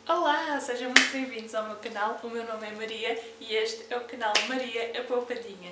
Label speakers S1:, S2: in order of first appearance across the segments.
S1: Olá, sejam muito bem-vindos ao meu canal. O meu nome é Maria e este é o canal Maria a Poupadinha.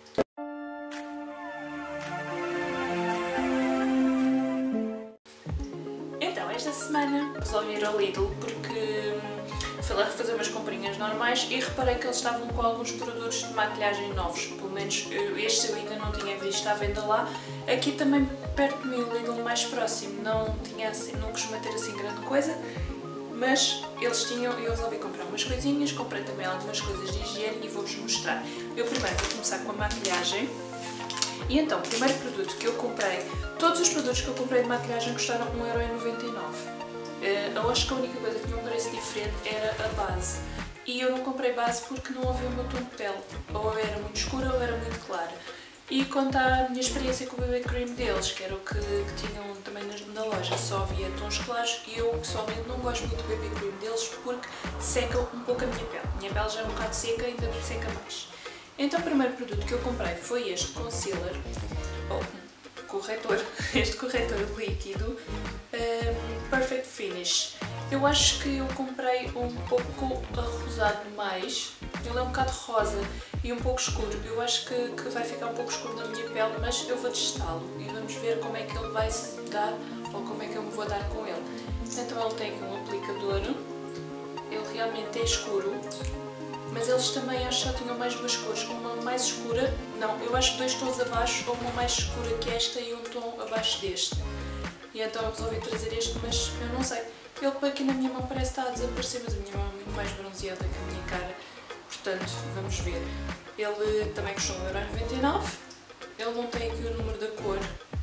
S1: Então, esta semana resolvi ir ao Lidl porque fui lá fazer umas comprinhas normais e reparei que eles estavam com alguns produtos de maquilhagem novos. Pelo menos este eu ainda não tinha visto à venda lá. Aqui também perto de mim, o Lidl mais próximo, não costuma ter assim grande coisa. Mas eles tinham e eu resolvi comprar umas coisinhas, comprei também algumas coisas de higiene e vou-vos mostrar. Eu primeiro vou começar com a maquilhagem. E então, o primeiro produto que eu comprei, todos os produtos que eu comprei de maquilhagem custaram 1,99€. Eu acho que a única coisa que tinha um preço diferente era a base. E eu não comprei base porque não havia o meu tom de pele. Ou era muito escura ou era muito clara. E quanto à minha experiência com o BB Cream deles, que era o que tinham também na loja, só havia tons claros e eu pessoalmente não gosto muito do BB Cream deles porque seca um pouco a minha pele. A minha pele já é um bocado seca e ainda me seca mais. Então o primeiro produto que eu comprei foi este concealer, corretor, este corretor líquido Perfect Finish. Eu acho que eu comprei um pouco arrosado demais, ele é um bocado rosa e um pouco escuro. Eu acho que vai ficar um pouco escuro na minha pele, mas eu vou testá-lo e vamos ver como é que ele vai se dar ou como é que eu me vou dar com ele. Então ele tem aqui um aplicador, ele realmente é escuro, mas eles também acho que só tinham mais duas cores, uma mais escura, não, eu acho 2 tons abaixo, ou uma mais escura que esta e um tom abaixo deste. E então eu resolvi trazer este, mas eu não sei. Ele aqui na minha mão parece estar a desaparecer, mas a minha mão é muito mais bronzeada que a minha cara, portanto vamos ver. Ele também custou 1,99€, ele não tem aqui o número da cor,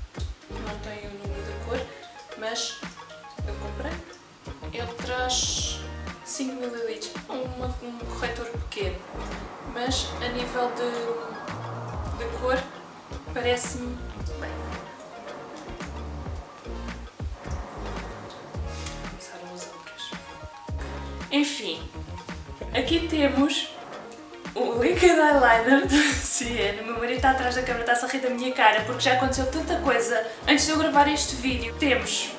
S1: mas eu comprei. Ele traz 5 ml, um corretor pequeno, mas a nível de cor parece-me bem. Enfim, aqui temos o Liquid Eyeliner do CN. O meu marido está atrás da câmera, está-se a rir da minha cara porque já aconteceu tanta coisa antes de eu gravar este vídeo. Temos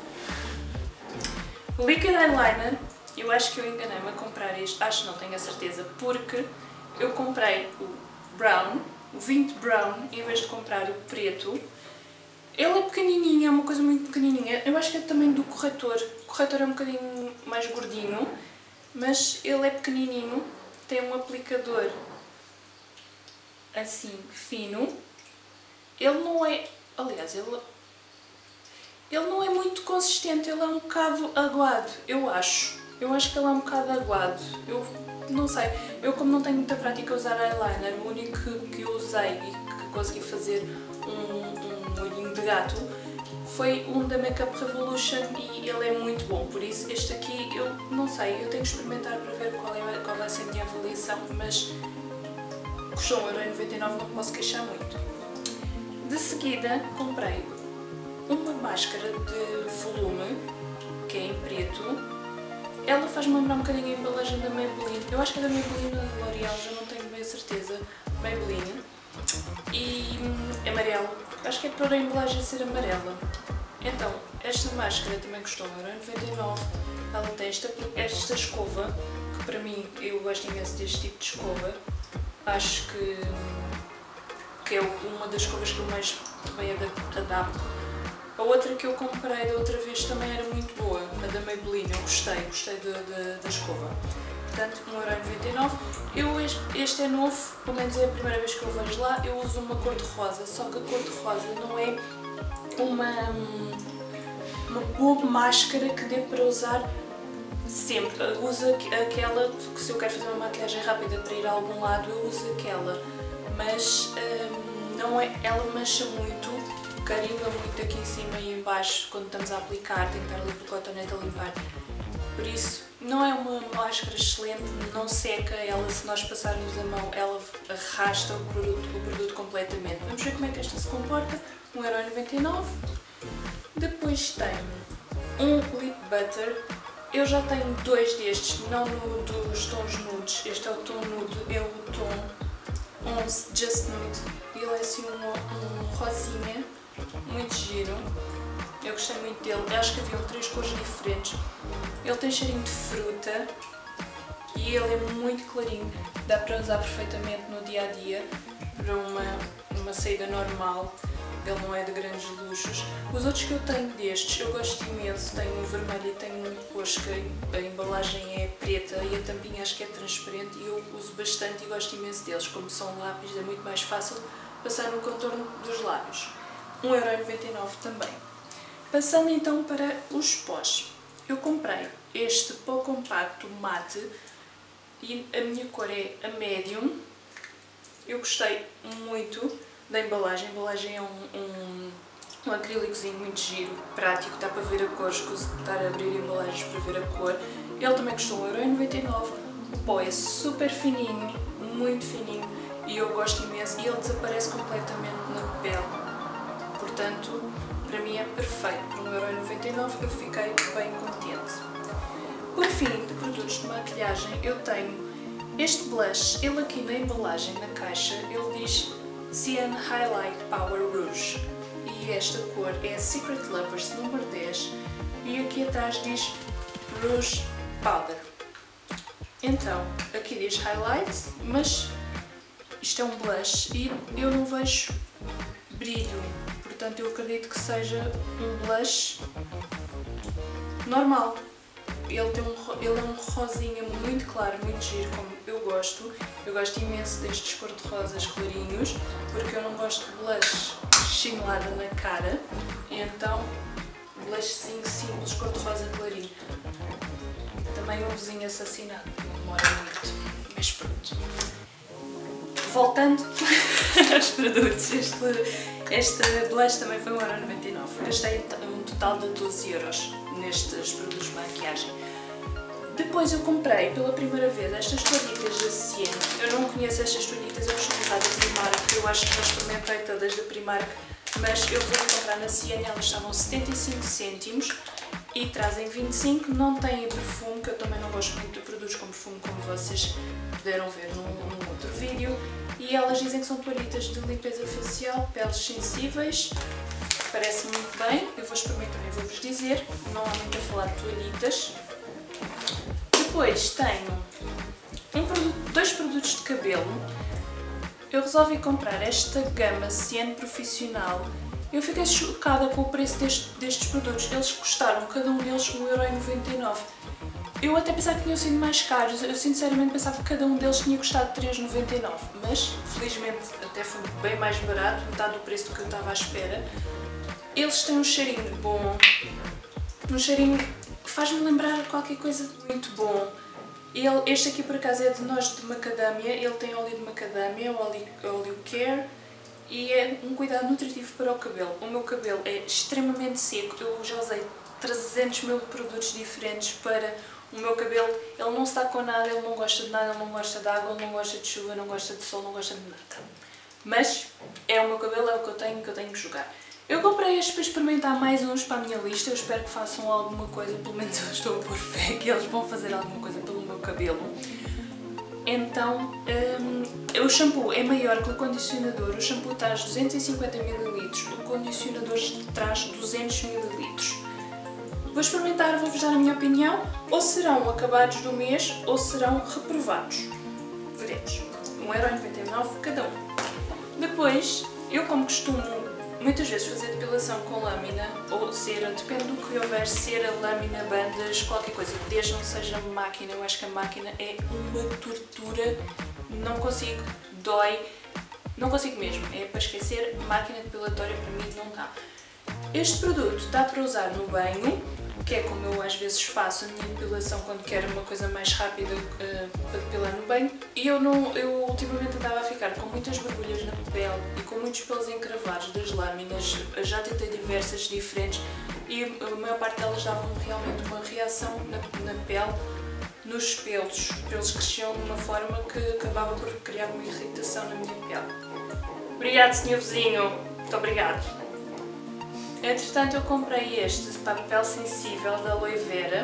S1: o Liquid Eyeliner, eu acho que eu enganei-me a comprar este, acho, não tenho a certeza, porque eu comprei o Brown, o 20 Brown, em vez de comprar o preto. Ele é pequenininho, é uma coisa muito pequenininha, eu acho que é também do corretor. O corretor é um bocadinho mais gordinho, mas ele é pequenininho, tem um aplicador assim, fino. Ele não é, aliás, ele não é muito consistente, ele é um bocado aguado, eu acho. Eu acho que ele é um bocado aguado, eu não sei. Eu, como não tenho muita prática a usar eyeliner, o único que eu usei e que consegui fazer um olhinho de gato foi um da Makeup Revolution e ele é muito bom, por isso este aqui eu não sei, eu tenho que experimentar para ver qual vai ser a minha avaliação, mas custou 1,99€, não posso queixar muito. De seguida comprei uma máscara de volume, que é em preto. Ela faz-me lembrar um bocadinho a embalagem da Maybelline, eu acho que é da Maybelline ou da L'Oreal, já não tenho bem a certeza, Maybelline, e amarelo. Acho que é para a embalagem ser amarela. Então, esta máscara também custou 1,99€. Ela tem esta escova, que para mim, eu gosto imenso deste tipo de escova. Acho que é uma das escovas que eu mais bem adapto. A outra que eu comprei da outra vez também era muito boa, a da Maybelline, eu gostei da escova. Portanto, 1,99€. Este é novo, pelo menos é a primeira vez que eu vejo lá. Eu uso uma cor de rosa, só que a cor de rosa não é uma boa máscara que dê para usar sempre. Eu uso aquela, que se eu quero fazer uma maquilhagem rápida para ir a algum lado, eu uso aquela. Mas não é, ela mancha muito, carimba muito aqui em cima e em baixo quando estamos a aplicar, tem que estar ali com o cotonete a limpar. Por isso, não é uma máscara excelente, não seca, ela, se nós passarmos a mão, ela arrasta o produto completamente. Vamos ver como é que esta se comporta. 1,99€. Depois tem um lip butter. Eu já tenho 2 destes, não dos tons nudes. Este é o tom nude, é o tom 11 Just Nude. Ele é assim um rosinha, muito giro. Eu gostei muito dele. Eu acho que haviam 3 cores diferentes. Ele tem cheirinho de fruta e ele é muito clarinho. Dá para usar perfeitamente no dia a dia para uma saída normal. Ele não é de grandes luxos. Os outros que eu tenho destes, eu gosto imenso. Tenho um vermelho e tenho um roxo, que a embalagem é preta e a tampinha acho que é transparente e eu uso bastante e gosto imenso deles. Como são lápis, é muito mais fácil passar no contorno dos lábios. 1,99€ também. Passando então para os pós. Eu comprei este pó compacto mate e a minha cor é a medium. Eu gostei muito da embalagem. A embalagem é um acrílicozinho muito giro, prático, dá para ver a cor, escuso de estar a abrir embalagens para ver a cor. Ele também custou 1,99€. O pó é super fininho, muito fininho e eu gosto imenso e ele desaparece completamente na pele. Portanto, para mim é perfeito. Por 1,99€ eu fiquei bem contente. Por fim, de produtos de maquilhagem, eu tenho este blush. Ele aqui na embalagem, na caixa, ele diz Cyan Highlight Power Rouge. E esta cor é Secret Lovers número 10. E aqui atrás diz Rouge Powder. Então, aqui diz Highlight, mas isto é um blush e eu não vejo brilho. Portanto, eu acredito que seja um blush normal. Ele é um rosinha muito claro, muito giro, como eu gosto. Eu gosto imenso destes cor-de-rosas clarinhos, porque eu não gosto de blush chinelada na cara. E então, blushzinho simples, cor-de-rosa clarinho. Também um vizinho assassinado, não demora muito, mas pronto. Voltando aos produtos, este blush também foi 1,99€. Gastei um total de 12€ nestes produtos de maquiagem. Depois eu comprei pela primeira vez estas toalhitas da Cyan. Eu não conheço estas toalhitas, eu costumo usar da Primark, eu acho que não experimentei todas da Primark, mas eu resolvi comprar na Cyan, elas estavam 75 cêntimos e trazem 25, não têm perfume, que eu também não gosto muito de produtos com perfume, como vocês puderam ver num outro vídeo. E elas dizem que são toalhitas de limpeza facial, peles sensíveis. Parece muito bem, eu vou experimentar e vou-vos dizer. Não há muito a falar de toalhitas. Depois tenho dois produtos de cabelo. Eu resolvi comprar esta gama Cyan Profissional. Eu fiquei chocada com o preço destes produtos. Eles custaram, cada um deles, 1,99€. Eu até pensava que tinham sido mais caros, eu sinceramente pensava que cada um deles tinha custado 3,99€, mas felizmente até foi bem mais barato, metade do preço do que eu estava à espera. Eles têm um cheirinho bom, um cheirinho que faz-me lembrar qualquer coisa muito bom. Este aqui por acaso é de noz de macadâmia, ele tem óleo de macadâmia, óleo Care, e é um cuidado nutritivo para o cabelo. O meu cabelo é extremamente seco, eu já usei 300 mil produtos diferentes para o meu cabelo. Ele não está com nada, ele não gosta de nada, ele não gosta de água, ele não gosta de chuva, não gosta de sol, não gosta de nada. Mas é o meu cabelo, é o que eu tenho que jogar. Eu comprei estes para experimentar mais uns para a minha lista, eu espero que façam alguma coisa, pelo menos eu estou a pôr fé que eles vão fazer alguma coisa pelo meu cabelo. Então, o shampoo é maior que o condicionador, o shampoo traz 250 ml, o condicionador traz 200 ml. Vou experimentar, vou-vos dar a minha opinião, ou serão acabados do mês ou serão reprovados. Veremos. 1,99€ cada um. Depois, eu como costumo muitas vezes fazer depilação com lâmina ou cera, depende do que houver, cera, lâmina, bandas, qualquer coisa, desde não seja máquina. Eu acho que a máquina é uma tortura, não consigo, dói, não consigo mesmo, é para esquecer. Máquina depilatória para mim não dá. Este produto dá para usar no banho, que é como eu às vezes faço a minha depilação quando quero uma coisa mais rápida para depilar no banho. E eu ultimamente andava a ficar com muitas borbulhas na pele e com muitos pelos encravados das lâminas. Já tentei diversas diferentes e a maior parte delas davam realmente uma reação na pele, nos pelos. Os pelos cresciam de uma forma que acabava por criar uma irritação na minha pele. Obrigado, senhor vizinho. Muito obrigado. Entretanto, eu comprei este papel sensível da Aloe Vera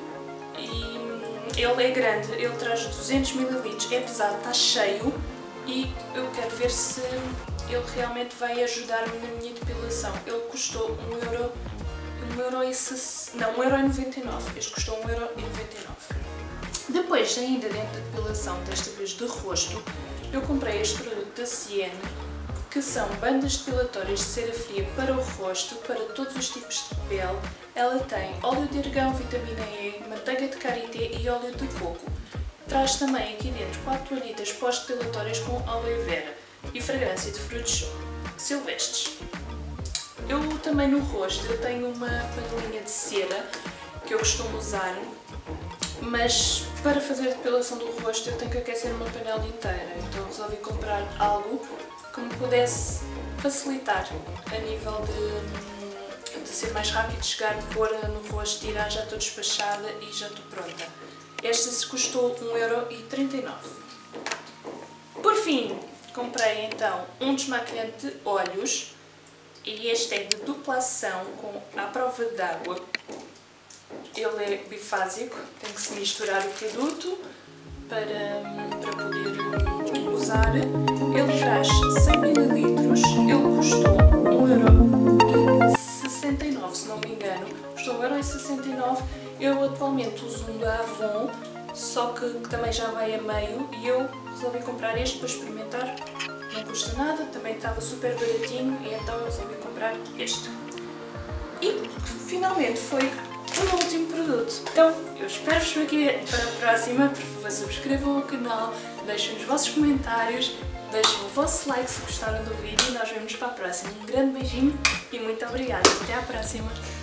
S1: e ele é grande, ele traz 200 ml, é pesado, está cheio e eu quero ver se ele realmente vai ajudar-me na minha depilação. Ele custou 1,99€. Este custou 1,99€. Depois, ainda dentro da depilação, desta vez de rosto, eu comprei este produto da Siene, que são bandas depilatórias de cera fria para o rosto, para todos os tipos de pele. Ela tem óleo de argão, vitamina E, manteiga de karité e óleo de coco. Traz também aqui dentro 4 toalhitas pós-depilatórias com aloe vera e fragrância de frutos silvestres. Eu também no rosto eu tenho uma panelinha de cera que eu costumo usar, mas para fazer a depilação do rosto eu tenho que aquecer uma panela inteira, então resolvi comprar algo que me pudesse facilitar a nível de ser mais rápido, chegar, pôr no rosto, tirar, já estou despachada e já estou pronta. Esta custou 1,39€. Por fim, comprei então um desmaquilhante de olhos, e este é de dupla ação com à prova d'água. Ele é bifásico, tem que se misturar o produto para poder usar. Ele traz 100 ml, ele custou 1,69€, se não me engano. Custou 1,69€. Eu atualmente uso um da Avon, só que também já vai a meio, e eu resolvi comprar este para experimentar. Não custa nada, também estava super baratinho, e então eu resolvi comprar este. E finalmente foi o meu último produto. Então, eu espero-vos ver aqui para a próxima. Por favor, subscrevam o canal, deixem os vossos comentários, deixem o vosso like se gostaram do vídeo e nós vemos para a próxima. Um grande beijinho e muito obrigada. Até à próxima!